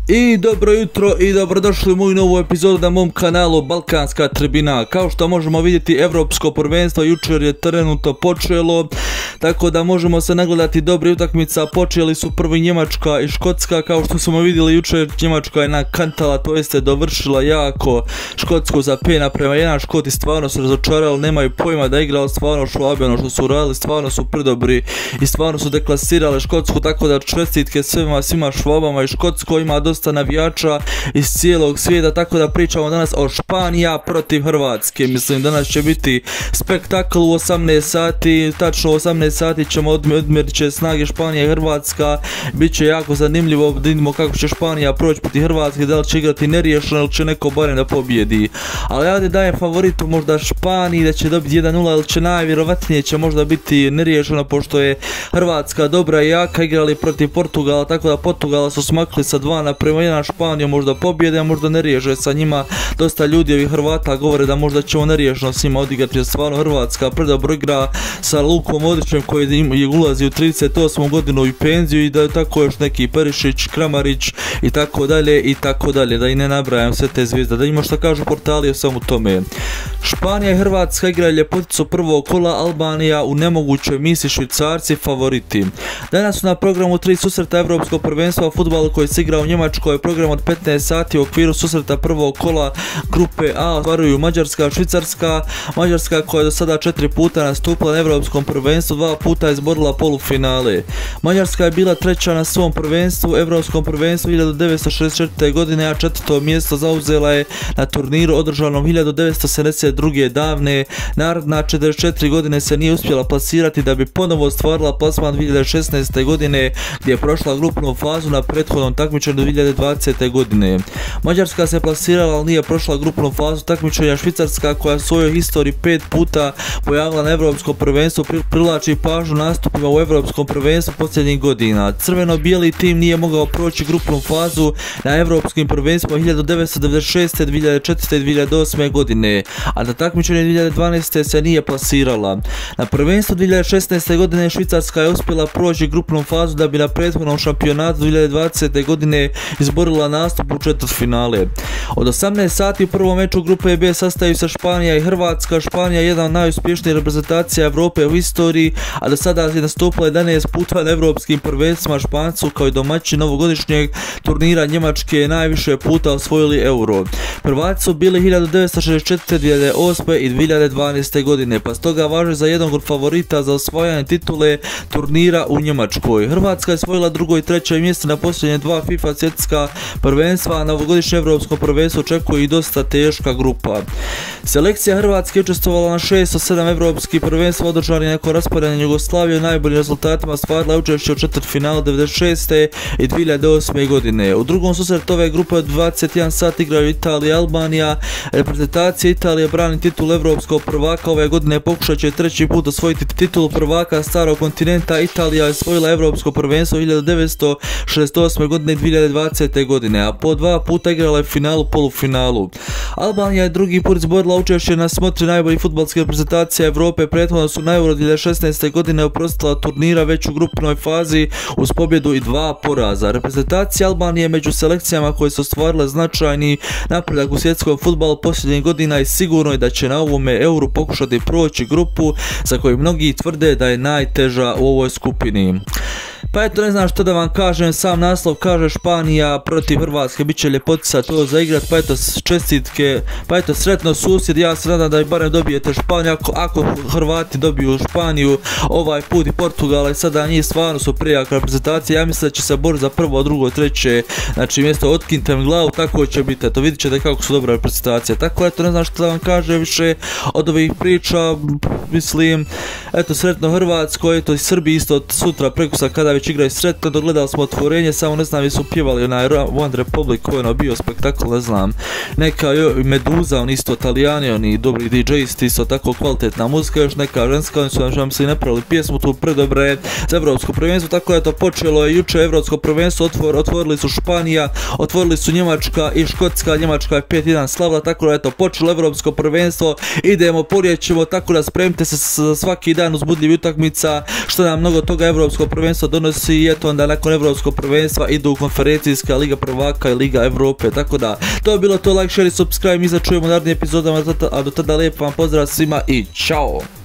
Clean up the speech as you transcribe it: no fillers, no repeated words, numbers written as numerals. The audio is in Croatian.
I dobro jutro i dobrodošli u moju novu epizodu na mom kanalu Balkanska tribina. Kao što možemo vidjeti, evropsko prvenstvo jučer je trenutno počelo, tako da možemo se nagledati dobri utakmica. Počeli su prvi Njemačka i Škotska. Kao što smo vidjeli jučer, Njemačka je nakantala, to jeste dovršila jako Škotsku za 5:1. Škoti stvarno se razočarali, nemaju pojma da je igrao stvarno Švabe, ono što su radili, stvarno su predobri i stvarno su deklasirali Škotsku, tako da čestitke svima Švabama. I Škotsko ima dosta navijača iz cijelog svijeta, tako da pričamo danas o Španija protiv Hrvatske. Mislim, danas će biti spektakl u 18 sati, tačno u 18 sati ćemo odmjerit će snage Španija i Hrvatska. Biće jako zanimljivo, da vidimo kako će Španija proći protiv Hrvatske, da li će igrati neriješeno ili će neko barem da pobjedi. Ali ja dajem favoritu možda Španiji, da će dobiti 1:0, ili će najvjerovatnije će možda biti neriješeno, pošto je Hrvatska dobra i jaka, igrali protiv Portugala, tako da Portugala su smakli sa 2:1, Španiju možda pobjede, a možda ne riješe sa njima. Dosta ljudi ovih Hrvata govore da možda ćemo neriješeno s njima odigrati, jer stvarno Hrvatska predobro igra sa Lukom Modrićem koji ulazi u 38. godinu i penziju, i da je tako još neki Perišić, Kramarić i tako dalje, da i ne nabrajam sve te zvijezde, da ima što kažu portali o svemu tome. Španija i Hrvatska igraju ljepoticu prvog kola, Albanija u nemogućoj misiji, Švicarci favoriti. Danas su na programu 3 susreta evropskog prvenstva u fudbalu koji se igra u Njemačkoj. Program od 15 sati u okviru susreta prvog kola grupe A ostvaruju Mađarska, Švicarska. Mađarska koja je do sada 4 puta nastupila na evropskom prvenstvu, 2 puta je izborila polufinale. Mađarska je bila treća na svom prvenstvu, evropskom prvenstvu 1964. godine, a četvrto mjesto zauzela je na turniru održanom 1972. davne. Naredna 44 godine se nije uspjela plasirati, da bi ponovo ostvarila plasman 2016. godine gdje je prošla grupnu fazu na prethodnom takmičenju 2020. godine. Mađarska se plasirala, ali nije prošla grupnu fazu takmičenja. Švicarska, koja u svojoj historiji 5 puta pojavila na evropskom prvenstvu, privlači pažnju nastupima u evropskom prvenstvu posljednjih godina. Crveno-bijeli tim nije mogao proći grupnu fazu na evropskim prvenstvima 1996., 2004. i 2008. godine, a na takmičenju 2012. se nije plasirala. Na prvenstvu 2016. godine Švicarska je uspjela proći grupnu fazu, da bi na prethodnom šampionatu 2020. godine izborila nastup u četvrtfinale. Od 18 sati u prvom meču grupe B sastaju se Španija i Hrvatska. Španija je jedna od najuspješnijih reprezentacija Europe u istoriji, a do sada je nastupila 11 puta na evropskim prvenstvima. Špancu kao i domaći novogodišnjeg turnira Njemačke najviše puta osvojili euro. Prvaci su bili 1964., 2008. i 2012. godine, pa stoga važe za jednog od favorita za osvajanje titule turnira u Njemačkoj. Hrvatska je osvojila drugo i treće mjesto na posljednje 2 FIFA svjetska prvenstva, a novogodišnje evropsko prvenstvo očekuje i dosta teška grupa. Selekcija Hrvatske je učestvovala na 6 od 7 evropskih prvenstva održanih nakon raspadanja Jugoslavije. Najboljim rezultatima ostvarila učešće u četvrtfinalu 1996. i 2008. godine. U drugom susretu ove grupe od 21 sat igraju Italija i Albanija. Reprezentacija Italije brani titul evropskog prvaka. Ove godine pokušat će treći put osvojiti titulu prvaka starog kontinenta. Italija je osvojila evropsko prvenstvo 1968. godine i 2020. godine, a po 2 puta igrala je finalu, polufinalu. Albanija je drugi put izborila učešće na smotri najboljih fudbalskih reprezentacija Evrope. Prethodno su na Euro 2016. godine oprostila turnira već u grupnoj fazi uz pobjedu i 2 poraza. Reprezentacija Albanije među selekcijama koje su ostvarile značajni napredak u svjetskom fudbalu posljednjih godina i sigurno je da će na ovome Euru pokušati proći grupu za koju mnogi tvrde da je najteža u ovoj skupini. Pa eto, ne znam što da vam kažem, sam naslov kaže Španija protiv Hrvatske, bit će ljepotica to za igrat, pa eto čestitke, pa eto sretno susjed, ja se nadam da i barem dobijete Španiju, ako Hrvati dobiju Španiju ovaj put i Portugala, i sada njih stvarno su prijaka reprezentacija, ja mislim da će se boriti za prvo, drugo, treće, znači mjesto otkinite mi glavu, tako će biti, eto vidit ćete kako su dobra reprezentacija, tako eto ne znam što da vam kažem više od ovih priča, mislim, eto sretno Hrvatsko, eto i Srbi isto sutra prekusa kada već igraju sretno, dogledali smo otvorenje, samo ne znam jesu pjevali onaj One Republic koji je ono bio spektakl, ne znam, neka Meduza, on isto Italijani, oni dobri DJ-isti, isto tako kvalitetna muzika, još neka ženska, oni su nam se i napravili pjesmu tu predobre za evropsko prvenstvo, tako je to počelo je juče evropsko prvenstvo, otvorili su Španija, otvorili su Njemačka i Škotska, Njemačka je 5:1 slavila, tako da je to počelo evropsko prvenstvo, idemo, porijećemo, tako da spremite se za svaki dan uzbudljivih utakmica, što nam mnogo toga evropsko prvenstvo donosi donosi i eto onda nakon Evropskog prvenstva idu konferencijska Liga prvaka i Liga Evrope, tako da to je bilo to, like, share i subscribe, mi se čujemo u narednim epizodama, a do tada lijep vam pozdrav svima i čao!